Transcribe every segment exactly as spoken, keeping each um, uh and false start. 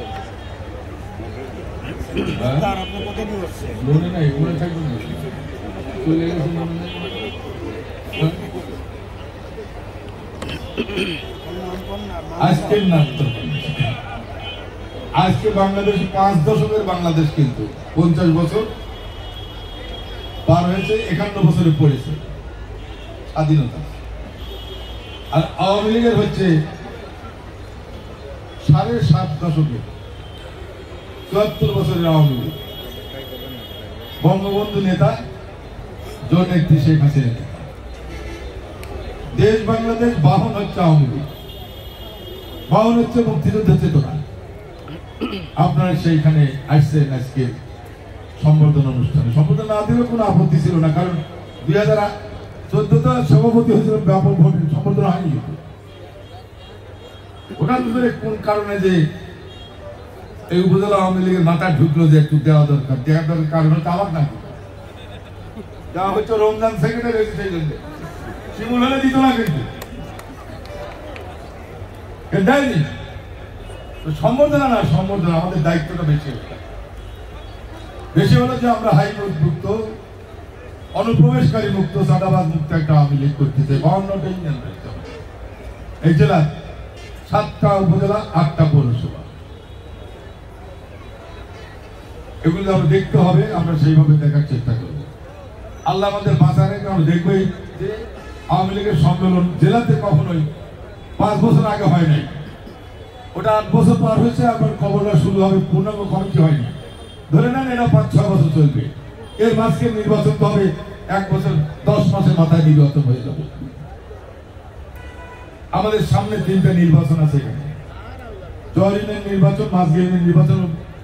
আজকের নাট্য আজকে বাংলাদেশ পাঁচ দশকের বাংলাদেশ, কিন্তু পঞ্চাশ বছর পার হয়েছে, একান্ন বছরে পড়েছে স্বাধীনতা। আর আওয়ামী লীগের হচ্ছে সাড়ে সাত দশকে, চুয়াত্তর বছরের আওয়ামী লীগ। বঙ্গবন্ধু নেতা, জননেত্রী শেখ হাসিনা। দেশ বাংলাদেশ বাহন হচ্ছে আওয়ামী লীগ, বাহন হচ্ছে মুক্তিযুদ্ধের চেতনা। আপনারা সেইখানে আসছেন আজকে সম্বর্ধনা অনুষ্ঠানে। সম্বর্ধনা না দিলে কোনো আপত্তি ছিল না, কারণ দুই হাজার চোদ্দতে সভাপতি হয়েছিল ব্যাপক ভোট, সম্বর্ধনা হয়নি। ওটা কোন কারণে যে এই উপজেলা আওয়ামী লীগের মাথায় ঢুকলো যে একটু দেওয়া দরকার, দেওয়ার দরকার কারণ হচ্ছে আমার না দেওয়া হচ্ছে রমজান সেক্রেটারি হয়েছে, সেই জন্য শিমুল হলে দিত না, কিন্তু দেয়নি। সম্বর্ধনা না, সম্বর্ধনা আমাদের দায়িত্বটা বেশি বেশি হলো যে আমরা হাইকোর্ট মুক্ত, অনুপ্রবেশকারী মুক্ত, চাঁদাবাজ মুক্ত একটা আওয়ামী লীগ করতে চাই। বাউন্নটা ইউনিয়ন এই জেলার, সাতটা উপজেলা, আটটা পৌরসভা, এগুলো আমরা দেখতে হবে, আমরা সেইভাবে দেখার চেষ্টা করব। আল্লাহ আমাদের বাঁচারে, আমরা দেখবই যে আওয়ামী লীগের সম্মেলন জেলাতে কখনোই পাঁচ বছর আগে হয় নাই, ওটা আট বছর পার হয়েছে, আবার খবরটা শুরু হবে, পূর্ণাঙ্গ কমিটি হয়নি। ধরে নেন এটা পাঁচ ছয় বছর চলবে, এর মাঝকে নির্বাচন তো হবে, এক বছর দশ মাসের মাথায় নির্বাচন হয়ে যাবে। আমাদের সামনে তিনটা নির্বাচন আছে এখানে, জয়রিনের নির্বাচন, মাঝগেলের নির্বাচন,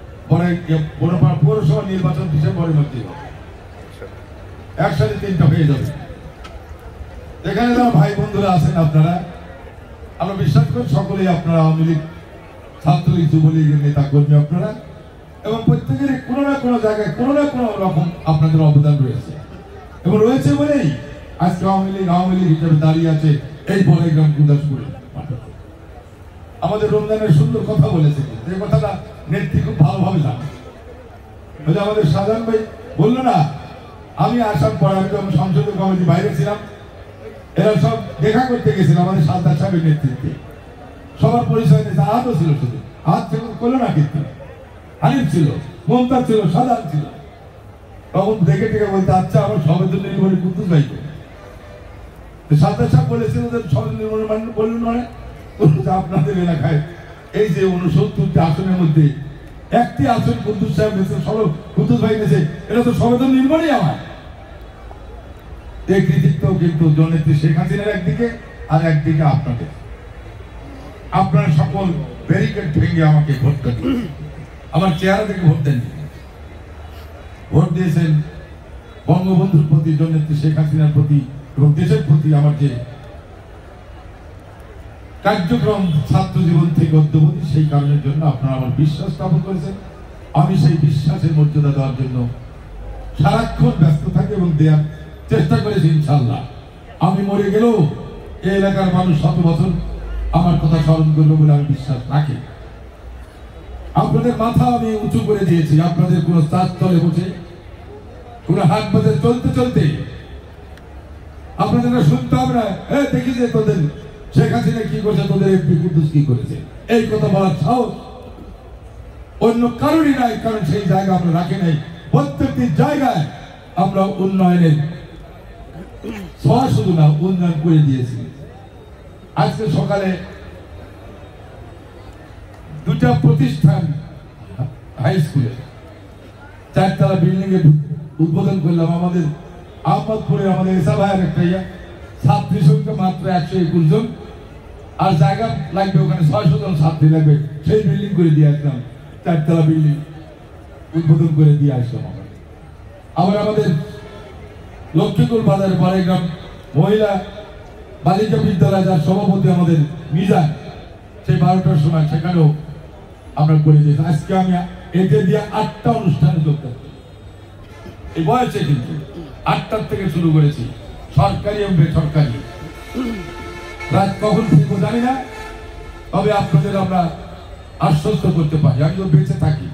পৌরসভা নির্বাচন ডিসেম্বরের মধ্যে একসাথে তিনটা হয়ে যাবে। এখানে যারা ভাই বন্ধুরা আছেন আপনারা, আমরা বিশ্বাস করি সকলেই আপনারা আওয়ামী লীগ, ছাত্রলীগ, যুবলীগের নেতা কর্মী আপনারা, এবং প্রত্যেকের কোনো না কোনো জায়গায় কোনো না কোনো রকম আপনাদের অবদান রয়েছে, এবং রয়েছে বলেই আজকে আওয়ামী লীগ আওয়ামী লীগ হিসেবে দাঁড়িয়ে আছে এই বড়াইগ্রাম গুরদাসপুরে। আমাদের রমজানের সুন্দর কথা বলেছে, এই কথাটা নেত্রী খুব ভালোভাবে জানে। আমাদের সাধারণ ভাই বললো না, আমি আসার পর আমি যখন সংসদীয় কমিটি বাইরে ছিলাম, এরা সব দেখা করতে গেছিল আমাদের সালদার সাহেবের নেতৃত্বে, সবার পরিচয় দিয়েছে। আহাতও ছিল, শুধু হাত থেকে করলো না, কিন্তু হানিফ ছিল, মমতাজ ছিল, সাধারণ ছিল। তখন দেখে টেকে বলতে, আচ্ছা আমার সবের জন্য নির্ভর কুদ্দুস ভাই, সালদার সাহেব বলেছিল যে সবের নির্ভর বললেন মানে আপনাদের এলাকায় এই যে উনসত্তরটি আসনের মধ্যে একটি আসন কুদ্দুস সাহেব নিয়েছে, সব কুদ্দুস ভাই নিয়েছে, এটা তো সবের নির্ভরই আমার। এই কৃতিত্ব কিন্তু জননেত্রী শেখ হাসিনার একদিকে, আর একদিকে আপনাদের। আপনারা সকল ব্যারিকেড ভেঙে আমাকে ভোট করেন, আমার চেহারা থেকে ভোট দেন, ভোট দিয়েছেন বঙ্গবন্ধুর প্রতি, জননেত্রী শেখ হাসিনার প্রতি এবং দেশের প্রতি আমার যে কার্যক্রম ছাত্র জীবন থেকে অদ্যবধি, সেই কারণের জন্য আপনারা আমার বিশ্বাস স্থাপন করেছেন। আমি সেই বিশ্বাসের মর্যাদা দেওয়ার জন্য সারাক্ষণ ব্যস্ত থাকি এবং দেওয়ার চেষ্টা করেছি। ইনশাল্লাহ আমি মরে গেলেও এই এলাকার মানুষ শত বছর আমার কথা স্মরণ করবে বলে আমি বিশ্বাস রাখি। আপনাদের মাথা আমি উঁচু করে দিয়েছি, আপনাদের কোনো চার তলে বসে, কোনো হাট বাজারে চলতে চলতে আপনাদের শুনতে হবে না, হ্যাঁ দেখি যে তোদের শেখ হাসিনা কি করেছে, তোদের এমপি কুদ্দুস কি করেছে, এই কথা বলার সাহস অন্য কারণই নাই। কারণ সেই জায়গা আমরা রাখি নাই। প্রত্যেকটি জায়গায় আমরা উন্নয়নের ছোঁয়া শুধু না, উন্নয়ন করে দিয়েছি। আজকে সকালে দুটা প্রতিষ্ঠান হাই স্কুলে চারতলা বিল্ডিং এর উদ্বোধন করলাম। আমাদের আহমদপুরে আমাদের এসা ভাইয়ের একটা ইয়া, ছাত্রী সংখ্যা মাত্র একশো একুশ জন, আর জায়গা লাগবে ওখানে ছয়শো জন ছাত্রী লাগবে, সেই বিল্ডিং করে দিয়ে আসলাম, চারতলা বিল্ডিং উদ্বোধন করে দিয়ে আসলাম। আবার আমাদের লক্ষ্মীপুর বাজারে বড়াইগ্রাম মহিলা বালিকা বিদ্যালয়, যার সভাপতি আমাদের মিজান, সেই বারোটার সময় সেখানেও আমরা করে দিয়েছি। আজকে আমি এতে দিয়ে আটটা অনুষ্ঠানে যোগদান করি, এই বয়সে কিন্তু আটটার থেকে শুরু করেছি, সরকারি এবং বেসরকারি। রাত কখন ফিরবো জানি না, তবে আপনাদের আমরা আশ্বস্ত করতে পারি। আমি তো বেঁচে থাকি,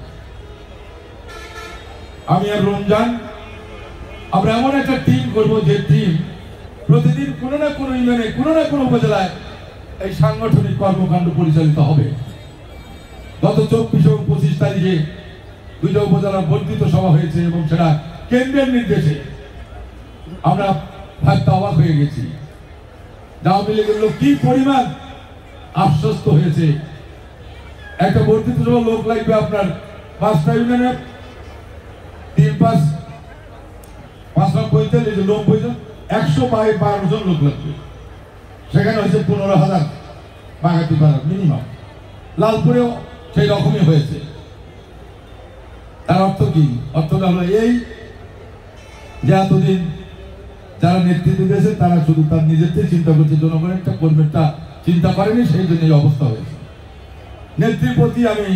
আমি আর রমজান আমরা এমন একটা টিম করবো যে টিম প্রতিদিন কোনো না কোনো ইউনিয়নে কোনো না কোনো উপজেলায় এই সাংগঠনিক কর্মকাণ্ড পরিচালিত হবে। গত চব্বিশ এবং পঁচিশ তারিখে দুইটা উপজেলার বর্ধিত সভা হয়েছে এবং সেটা কেন্দ্রের নির্দেশে। আমরা ভাবতে অবাক হয়ে গেছি, আওয়ামী লীগের লোক কি পরিমাণ আশ্বস্ত হয়েছে। একটা বর্ধিত সভা লোক লাগবে আপনার পাঁচটা ইউনিয়নে তিন পাঁচ পাঁচশো পঁয়তাল্লিশ নব্বই জন একশো বারো জন লোক লাগবে। সেখানে হয়েছে পনেরো হাজার বাগাতি পাড়ার মিনিমাম। লালপুরেও সেই রকমই হয়েছে। তার অর্থ কি? অর্থটা হলো এই যে এতদিন যারা নেতৃত্ব দিয়েছে তারা শুধু তার নিজেদের চিন্তা করছে, জনগণেরটা কর্মীরটা চিন্তা করেনি, সেই জন্য এই অবস্থা হয়েছে। নেত্রীর প্রতি আমি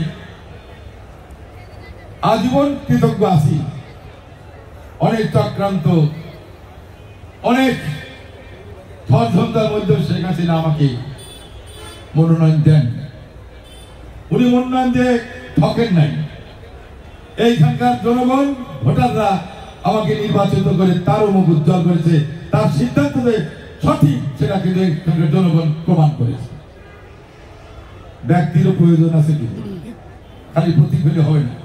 আজীবন কৃতজ্ঞ আছি। অনেক চক্রান্ত, অনেক ষড়যন্ত্রের মধ্যে শেখ হাসিনা আমাকে মনোনয়ন দেন। উনি মনোনয়ন দিয়ে ঠকেন নাই। এইখানকার জনগণ ভোটাররা আমাকে নির্বাচিত করে তার মুখ উজ্জ্বল করেছে, তার সিদ্ধান্ত সঠিক সেটা কিন্তু এখানকার জনগণ প্রমাণ করেছে। ব্যক্তিরও প্রয়োজন আছে, কিন্তু খালি প্রতীক হলে হবে না।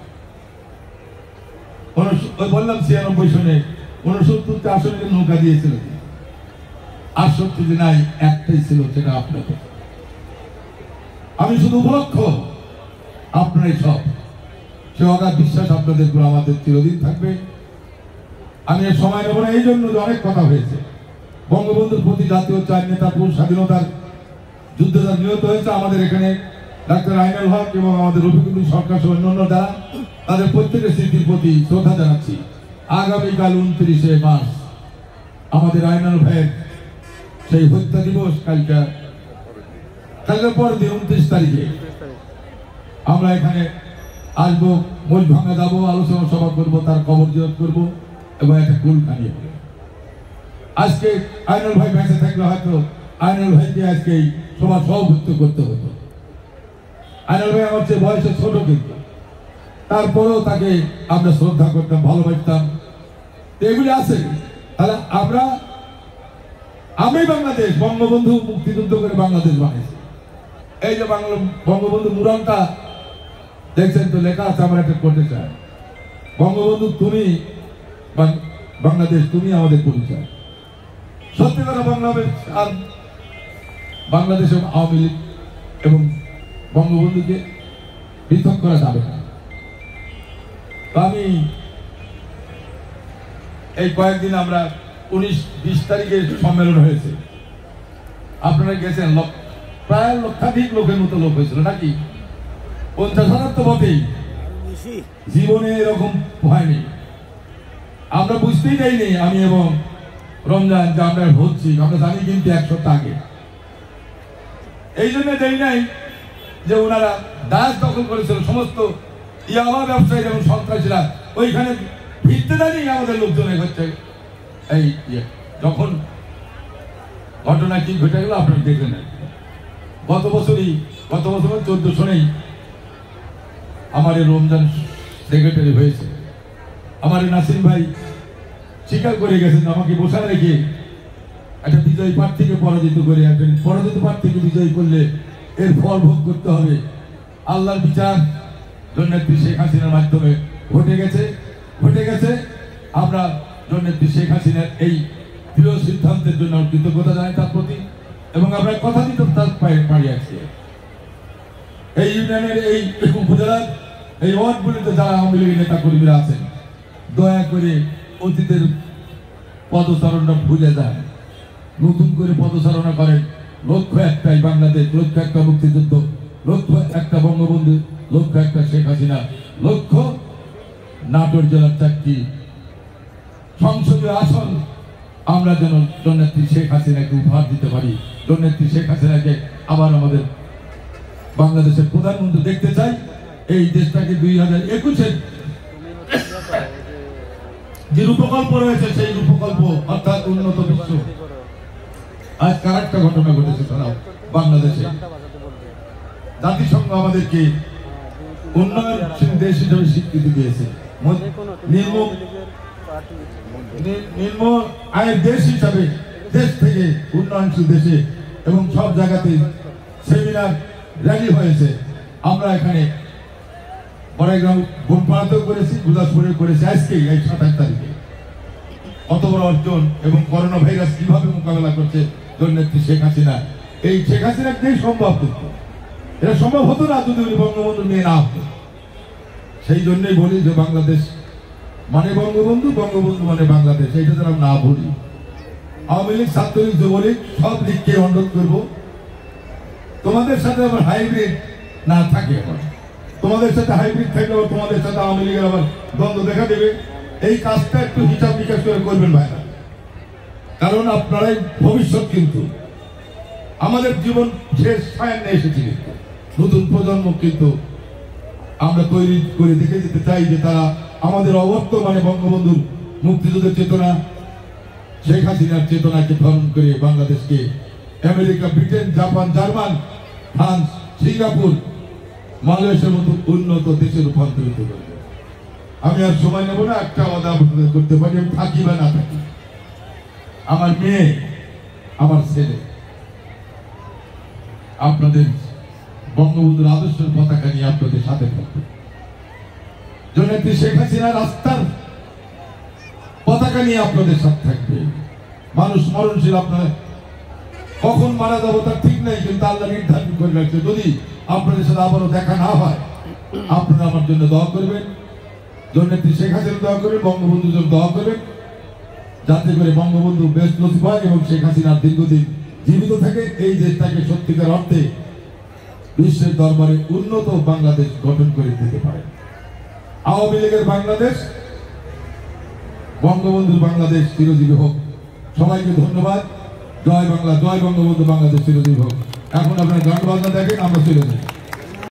বললাম ছিয়ানব্বই সনে উনসত্তরটা আসলে নৌকা দিয়েছিল, আটষট্টি যে নাই একটাই ছিল, সেটা আপনাদের। আমি শুধু উপলক্ষ আপনারাই সব, সে অগাধ বিশ্বাস আপনাদের উপর আমাদের চিরদিন থাকবে। আমি এর সময় নেব না এই জন্য যে অনেক কথা হয়েছে। বঙ্গবন্ধুর প্রতি জাতীয় চার নেতা পুরুষ স্বাধীনতার যুদ্ধে যারা নিহত হয়েছে, আমাদের এখানে ডাক্তার আইনুল হক এবং আমাদের রফিকুদ্দিন সরকার সহ অন্যান্য যারা, তাদের প্রত্যেকের স্মৃতির প্রতি শ্রদ্ধা জানাচ্ছি। আগামীকাল উনত্রিশে মার্চ আমাদের আইনুল ভাইয়ের সেই হত্যা দিবস। কালকে কালকে পরের দিন উনত্রিশ তারিখে আমরা এখানে আসবো, মূল ভাঙা যাবো, আলোচনা সভা করবো, তার কবর জিয়ারত করবো এবং একটা কুল খানিয়ে দেবো। আজকে আইনুল ভাই বেঁচে থাকলে হয়তো আইনুল ভাইকে আজকে এই সভা সভাপতিত্ব করতে হতো। আইনুল ভাই আমার চেয়ে বয়সে ছোট, কিন্তু তারপরেও তাকে আমরা শ্রদ্ধা করতাম, ভালোবাসতাম। এগুলি আছে। তাহলে আমরা আমি বাংলাদেশ, বঙ্গবন্ধু মুক্তিযুদ্ধ করে বাংলাদেশ বানিয়েছি। এই যে বাংলা বঙ্গবন্ধু মুরানটা দেখছেন তো, লেখা আছে আমরা একটা করতে চাই, বঙ্গবন্ধু তুমি বাংলাদেশ, তুমি আমাদের পরিচয়। সত্যি কথা, বাংলাদেশ আর বাংলাদেশ এবং আওয়ামী লীগ এবং বঙ্গবন্ধুকে পৃথক করা যাবে না। আমি এই কয়েকদিন আমরা উনিশ বিশ তারিখে সম্মেলন হয়েছে, আপনারা গেছেন, প্রায় লক্ষাধিক লোকের মতো লোক হয়েছিল নাকি? পঞ্চাশ হাজার তো বটেই, জীবনে এরকম হয়নি। আমরা বুঝতেই দেয়নি, আমি এবং রমজান, যে আমরা হচ্ছি, আমরা জানি কিন্তু এক সপ্তাহ আগে। এই জন্য দেই নাই যে ওনারা দাস দখল করেছিল, সমস্ত ইয়াবা ব্যবসায়ী এবং সন্ত্রাসীরা ওইখানে ভিড়তে দাঁড়িয়ে আমাদের লোকজন হচ্ছে। এই যখন ঘটনা কি ঘটে গেল আপনারা দেখলেন, গত বছরই গত বছর চোদ্দ সনেই আমার এই রমজান সেক্রেটারি হয়েছে। আমার নাসিম ভাই স্বীকার করে গেছেন, আমাকে বসা রেখে একটা বিজয়ী প্রার্থীকে পরাজিত করে আসবেন। পরাজিত প্রার্থীকে বিজয়ী করলে এর ফল ভোগ করতে হবে। আল্লাহর বিচার জননেত্রী শেখ হাসিনার মাধ্যমে ঘটে গেছে ঘটে গেছে আমরা জননেত্রী শেখ হাসিনার এই দৃঢ় সিদ্ধান্তের জন্য কৃতজ্ঞতা জানাই তার প্রতি, এবং আমরা কথা দিতে তার পাড়ি আসছি। এই ইউনিয়নের এই উপজেলার এই ওয়ার্ডগুলিতে যারা আওয়ামী লীগের নেতা কর্মীরা আছেন, দয়া করে অতীতের পদচারণা ভুলে যান, নতুন করে পদচারণা করেন। লক্ষ্য একটাই বাংলাদেশ, লক্ষ্য একটা মুক্তিযুদ্ধ, লক্ষ্য একটা বঙ্গবন্ধু, লক্ষ্য একটা শেখ হাসিনা, লক্ষ্য নাটোর জেলার চারটি সংসদীয় আসন আমরা যেন জননেত্রী শেখ হাসিনাকে উপহার দিতে পারি। জননেত্রী শেখ হাসিনাকে আবার আমাদের বাংলাদেশের প্রধানমন্ত্রী দেখতে চাই। এই দেশটাকে দুই হাজার একুশের যে রূপকল্প রয়েছে সেই রূপকল্প অর্থাৎ উন্নত বিশ্ব। আজ কার একটা ঘটনা ঘটেছে তারা বাংলাদেশে, জাতিসংঘ আমাদেরকে উন্নয়নশীল দেশ হিসেবে স্বীকৃতি দিয়েছে, নিম্ন নিম্ন আয়ের দেশ হিসাবে দেশ থেকে উন্নয়নশীল দেশে এবং সব জায়গাতে সেমিনার র্যালি হয়েছে। আমরা এখানে বড়াইগ্রাম বনপাড়াতেও করেছি, গুরদাসপুরে করেছি, আজকে এই সাতাশ তারিখে। অত বড় অর্জন এবং করোনা ভাইরাস কিভাবে মোকাবেলা করছে জননেত্রী শেখ হাসিনা, এই শেখ হাসিনার যেই সম্ভব কিন্তু এটা সম্ভব হতো না যদি উনি বঙ্গবন্ধু নিয়ে না হতো। সেই জন্যই বলি যে বাংলাদেশ মানে বঙ্গবন্ধু, বঙ্গবন্ধু মানে বাংলাদেশ, এইটা যেন আমরা না ভুলি। আওয়ামী লীগ, ছাত্রলীগ, যুবলীগ সব লীগকে অনুরোধ করবো তোমাদের সাথে আবার হাইব্রিড না থাকে। আবার তোমাদের সাথে হাইব্রিড থাকলে তোমাদের সাথে আওয়ামী লীগের আবার দ্বন্দ্ব দেখা দেবে। এই কাজটা একটু হিসাব নিকাশ করে করবেন ভাইরা, কারণ আপনারাই ভবিষ্যৎ। কিন্তু আমাদের জীবন শেষ সায়ান্নে এসেছে, কিন্তু নতুন প্রজন্ম কিন্তু আমরা তৈরি করে দেখে যেতে চাই যে তারা আমাদের অবর্তমানে বঙ্গবন্ধুর মুক্তিযুদ্ধের চেতনা, শেখ হাসিনার চেতনাকে ধারণ করে বাংলাদেশকে America, Britain, Japan, German, France, Singapore, মালয়েশিয়ার মতো উন্নত দেশে রূপান্তরিত করবে। আমি আর সময় নেব না, একটা আলাদা করতে পারি, আমি থাকি বা না থাকি, আমার মেয়ে, আমার ছেলে আপনাদের বঙ্গবন্ধুর আদর্শের পতাকা নিয়ে আপনাদের সাথে থাকবে। জননেত্রী শেখ হাসিনা রাস্তার পতাকা নিয়ে আপনাদের সাথে থাকবে। মানুষ মরণশীল, আপনারা কখন মারা যাবো তার ঠিক নেই, কিন্তু আল্লাহ নির্ধারণ করে রাখছে। যদি আপনাদের সাথে আবারও দেখা না হয়, আপনারা আমার জন্য দোয়া করবেন, জননেত্রী শেখ হাসিনা দোয়া করবেন, বঙ্গবন্ধুর জন্য দোয়া করবেন, যাতে করে বঙ্গবন্ধু বেশ নসিব হয় এবং শেখ হাসিনার দীর্ঘদিন জীবিত থাকে, এই দেশটাকে সত্যিকার অর্থে বিশ্বের দরবারে উন্নত বাংলাদেশ গঠন করে দিতে পারে। আওয়ামী লীগের বাংলাদেশ, বঙ্গবন্ধুর বাংলাদেশ চিরজীবী হোক। সবাইকে ধন্যবাদ। জয় বাংলা, জয় বঙ্গবন্ধু, বাংলাদেশ চিরজীবী হোক। এখন আপনারা গান বাজনা দেখেন, আমরা চলে যাই।